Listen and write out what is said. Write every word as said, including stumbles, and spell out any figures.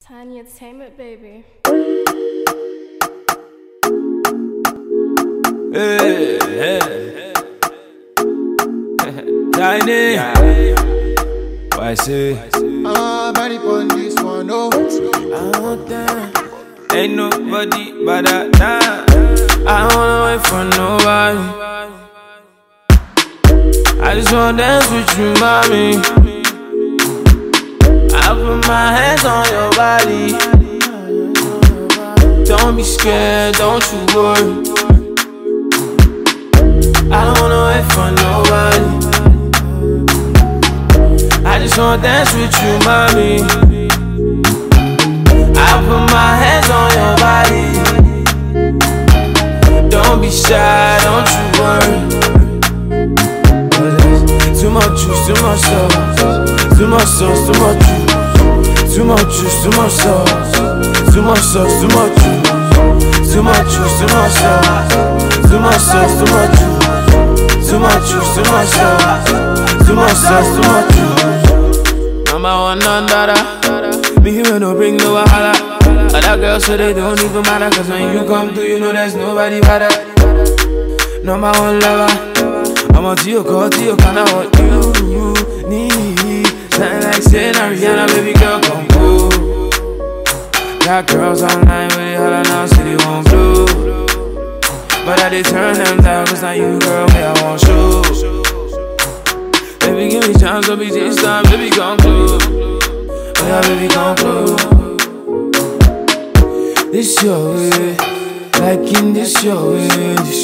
Tiny Entertainment, baby. Hey, hey. Tiny. Why say? I'm ready for this one, oh. I want that. Ain't nobody but that. Nah. I don't wanna wait for nobody. I just wanna dance with you, mommy. I put my hands on your body. Don't be scared, don't you worry. I don't wanna wait for nobody. I just wanna dance with you, mommy. I put my hands on your body. Don't be shy, don't you worry. Too much juice, too much sauce. Too much sauce, too much juice. Too much juice, too much sauce. Too much sauce, too much juice. Too much juice, too much sauce. Too much sauce, too much juice. Too much juice, too much sauce. Too much sauce, too much juice. Number one, none dada. Me here no bring no wahala. Other girls so they don't even matter. Cause when you come through you know there's nobody better. Number one lover. I'm on to your call, to your kind of what you, you need. Something like saying Rihanna, baby girl, come go. Got girls online with it, holla now, say they won't blow. But I did turn them down, cause now you, girl, me, I won't show. Baby, give me chance, don't be this time, baby, come close. Oh yeah, baby, come close. This your way, like in this your way.